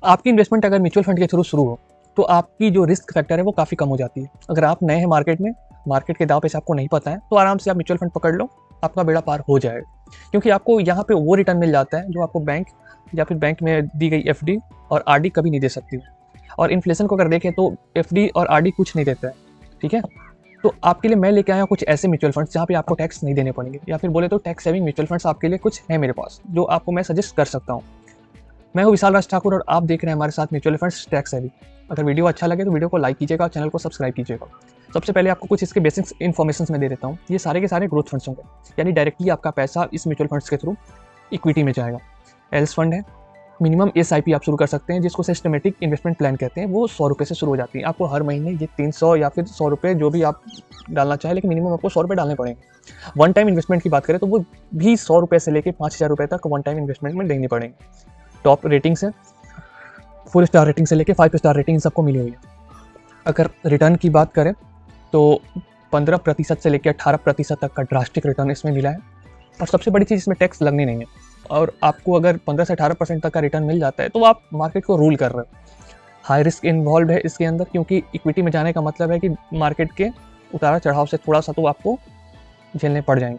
आपकी इन्वेस्टमेंट अगर mutual fund के थ्रू शुरू हो तो आपकी जो रिस्क फैक्टर है वो काफ़ी कम हो जाती है। अगर आप नए हैं मार्केट में, मार्केट के दाव पे से आपको नहीं पता है, तो आराम से आप म्यूचुअल फंड पकड़ लो, आपका बेड़ा पार हो जाएगा। क्योंकि आपको यहाँ पे वो रिटर्न मिल जाता है जो आपको बैंक या फिर बैंक में दी गई एफडी और आरडी कभी नहीं दे सकती। और इन्फ्लेशन को अगर देखें तो एफडी और आरडी कुछ नहीं देता है, ठीक है। तो आपके लिए मैं लेके आया कुछ ऐसे म्यूचुअल फंड्स जहाँ पे आपको टैक्स नहीं देने पड़ेंगे, या फिर बोले तो टैक्स सेविंग म्यूचुअल फंड्स आपके लिए कुछ है मेरे पास, जो आपको मैं सजेस्ट कर सकता हूँ। मैं हूँ विशाल राज ठाकुर और आप देख रहे हैं हमारे साथ म्यूचुअल फंड्स टैक्स सेविंग। अगर वीडियो अच्छा लगे तो वीडियो को लाइक कीजिएगा और चैनल को सब्सक्राइब कीजिएगा। सबसे पहले आपको कुछ इसके बेसिक्स इन्फॉर्मेशन में दे देता हूँ। ये सारे के सारे ग्रोथ फंड्स होंगे, यानी डायरेक्टली आपका पैसा इस म्यूचुअल फंड्स के थ्रू इक्विटी में जाएगा। एल्स फंड है, मिनिमम एसआईपी आप शुरू कर सकते हैं, जिसको सिस्टमेटिक इन्वेस्टमेंट प्लान कहते हैं। वो 100 रुपये से शुरू हो जाती है। आपको हर महीने ये 300 या फिर 100 रुपये जो भी आप डालना चाहें, लेकिन मिनिमम आपको 100 रुपये डालने पड़ेंगे। वन टाइम इन्वेस्टमेंट की बात करें तो वो भी 100 रुपये से लेकर 5000 रुपये तक वन टाइम इन्वेस्टमेंट में देनी पड़ेंगे। टॉप रेटिंग्स है, 4 स्टार रेटिंग से लेकर 5 स्टार रेटिंग सबको मिली हुई है। अगर रिटर्न की बात करें तो 15% से लेकर 18% तक का ड्रास्टिक रिटर्न इसमें मिला है। और सबसे बड़ी चीज़, इसमें टैक्स लगनी नहीं है। और आपको अगर 15 से 18% तक का रिटर्न मिल जाता है तो आप मार्केट को रूल कर रहे हो। हाई रिस्क इन्वॉल्व है इसके अंदर, क्योंकि इक्विटी में जाने का मतलब है कि मार्केट के उतार चढ़ाव से थोड़ा सा तो आपको झेलने पड़ जाएंगे।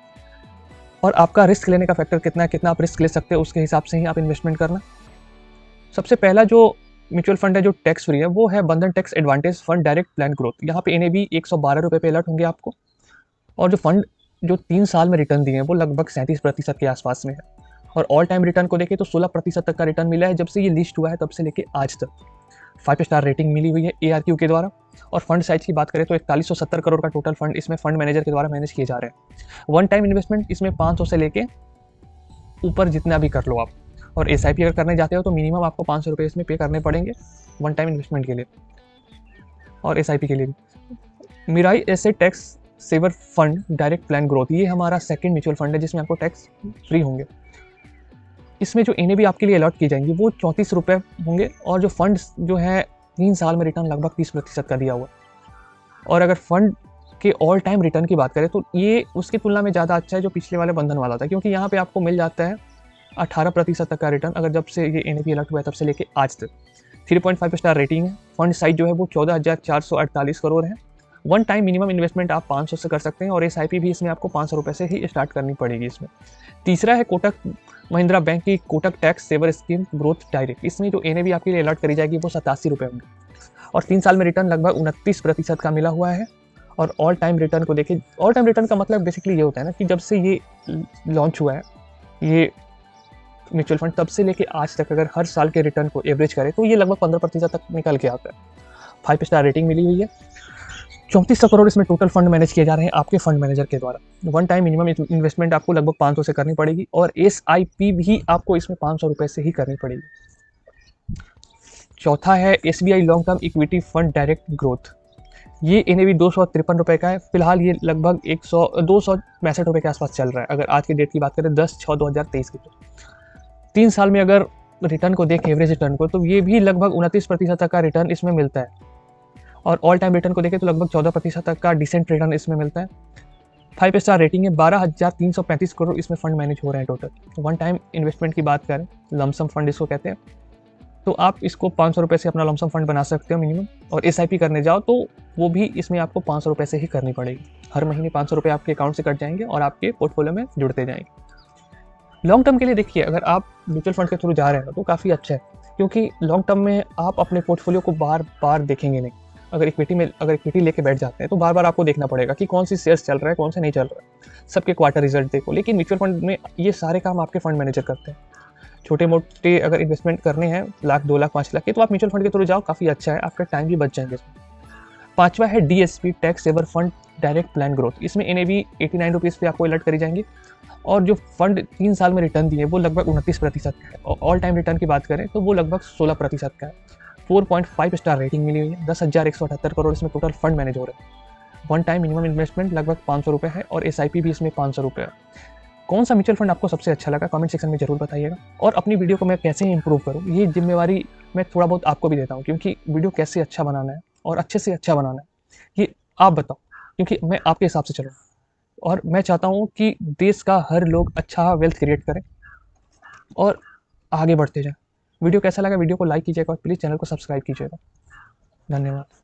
और आपका रिस्क लेने का फैक्टर कितना है, कितना आप रिस्क ले सकते हैं, उसके हिसाब से ही आप इन्वेस्टमेंट करना। सबसे पहला जो म्यूचुअल फंड है जो टैक्स फ्री है वो है Bandhan tax advantage fund direct plan growth. यहाँ पे एनएवी 112 रुपये पे अलर्ट होंगे आपको। और जो फंड जो 3 साल में रिटर्न दिए हैं वो लगभग 37% के आसपास में है। और ऑल टाइम रिटर्न को देखें तो 16% तक का रिटर्न मिला है जब से ये लिस्ट हुआ है, तब से लेके आज तक। 5 स्टार रेटिंग मिली हुई है ARQ के द्वारा। और फंड साइज की बात करें तो 4170 करोड़ का टोटल फंड इसमें फंड मैनेजर के द्वारा मैनेज किए जा रहे हैं। वन टाइम इन्वेस्टमेंट इसमें 500 से लेके ऊपर जितना भी कर लो आप। और एसआईपी अगर करने जाते हो तो मिनिमम आपको 500 रुपये इसमें पे करने पड़ेंगे वन टाइम इन्वेस्टमेंट के लिए और एसआईपी के लिए भी। Mirae asset tax saver fund direct plan growth, ये हमारा सेकंड म्यूचुअल फंड है जिसमें आपको टैक्स फ्री होंगे। इसमें जो एनएवी आपके लिए अलॉट की जाएंगी वो 34 रुपये होंगे। और जो फंड जो है 3 साल में रिटर्न लगभग 30% का दिया हुआ। और अगर फंड के ऑल टाइम रिटर्न की बात करें तो ये उसकी तुलना में ज़्यादा अच्छा है जो पिछले वाले बंधन वाला था, क्योंकि यहाँ पे आपको मिल जाता है 18% तक का रिटर्न अगर जब से ये एनएवी अलर्ट हुआ है तब से लेके आज तक। 3.5 स्टार रेटिंग है। फंड साइज जो है वो 14,448 करोड़ है। वन टाइम मिनिमम इन्वेस्टमेंट आप 500 से कर सकते हैं और एसआईपी भी इसमें आपको 500 रुपये से ही स्टार्ट करनी पड़ेगी इसमें। तीसरा है कोटक महिंद्रा बैंक की Kotak tax saver scheme growth direct. इसमें जो एनएवी आपके लिए अलर्ट करी जाएगी वो 87 रुपये होंगे। और 3 साल में रिटर्न लगभग 29% का मिला हुआ है। और ऑल टाइम रिटर्न को देखिए, ऑल टाइम रिटर्न का मतलब बेसिकली ये होता है ना कि जब से ये लॉन्च हुआ है ये म्यूचुअल फंड, तब से लेके आज तक अगर हर साल के रिटर्न को एवरेज करें तो ये लगभग 15% तक निकल के आता है। 5 स्टार रेटिंग मिली हुई है। 3400 करोड़ इसमें टोटल फंड मैनेज किए जा रहे हैं आपके फंड मैनेजर के द्वारा। वन टाइम मिनिमम इन्वेस्टमेंट आपको लगभग 500 से करनी पड़ेगी और एसआईपी भी आपको इसमें 500 रुपये से ही करनी पड़ेगी। चौथा है SBI long term equity fund direct growth. ये एनएवी 253 रुपये का है। फिलहाल ये लगभग 265 रुपये के आसपास चल रहा है अगर आज की डेट की बात करें 10/6/2023 की। 3 साल में अगर रिटर्न को देखें, एवरेज रिटर्न को, तो ये भी लगभग 29% तक का रिटर्न इसमें मिलता है। और ऑल टाइम रिटर्न को देखें तो लगभग 14% तक का डिसेंट रिटर्न इसमें मिलता है। 5 स्टार रेटिंग है। 12,335 करोड़ इसमें फंड मैनेज हो रहे हैं टोटल। वन टाइम इन्वेस्टमेंट की बात करें, लमसम फंड इसको कहते हैं, तो आप इसको 500 रुपये से अपना लमसम फंड बना सकते हो मिनिमम। और एसआईपी करने जाओ तो वो भी इसमें आपको 500 रुपये से ही करनी पड़ेगी। हर महीने 500 रुपये आपके अकाउंट से कट जाएंगे और आपके पोर्टफोलियो में जुड़ते जाएंगे। लॉन्ग टर्म के लिए देखिए, अगर आप म्यूचुअल फंड के थ्रू जा रहे हैं तो काफ़ी अच्छा है, क्योंकि लॉन्ग टर्म में आप अपने पोर्टफोलियो को बार बार देखेंगे नहीं। अगर इक्विटी लेके बैठ जाते हैं तो बार बार आपको देखना पड़ेगा कि कौन सी शेयर्स चल रहा है, कौन से नहीं चल रहा है, सबके क्वार्टर रिजल्ट देखो। लेकिन म्यूचुअल फंड में ये सारे काम आपके फंड मैनेजर करते हैं। छोटे मोटे अगर इन्वेस्टमेंट करने हैं 1 लाख 2 लाख 5 लाख के, तो आप म्यूचुअल फंड के थ्रू जाओ, काफ़ी अच्छा है, आपका टाइम भी बच जाएंगे इसमें। 5वां है DSP tax saver fund direct plan growth. इसमें एनएवी 89 रुपीज़ पे आपको अलर्ट करी जाएंगी। और जो फंड 3 साल में रिटर्न दिए वो लगभग 29% का है। और ऑल टाइम रिटर्न की बात करें तो वो लगभग 16% का है। 4.5 स्टार रेटिंग मिली हुई है। 10,178 करोड़ इसमें टोटल फंड मैनेज हो रहे हैं। वन टाइम मिनिमम इन्वेस्टमेंट लगभग 500 रुपये है और एसआईपी भी इसमें 500 रुपये है। कौन सा म्यूचुअल फंड आपको सबसे अच्छा लगा कमेंट सेक्शन में जरूर बताइएगा। और अपनी वीडियो को मैं कैसे इंप्रूव करूँ ये जिम्मेवारी मैं थोड़ा बहुत आपको भी देता हूँ, क्योंकि वीडियो कैसे अच्छा बनाना है और अच्छे से अच्छा बनाना है ये आप बताओ, क्योंकि मैं आपके हिसाब से चलूँ और मैं चाहता हूँ कि देश का हर लोग अच्छा वेल्थ क्रिएट करें और आगे बढ़ते जाएं। वीडियो कैसा लगा वीडियो को लाइक कीजिएगा और प्लीज़ चैनल को सब्सक्राइब कीजिएगा। धन्यवाद।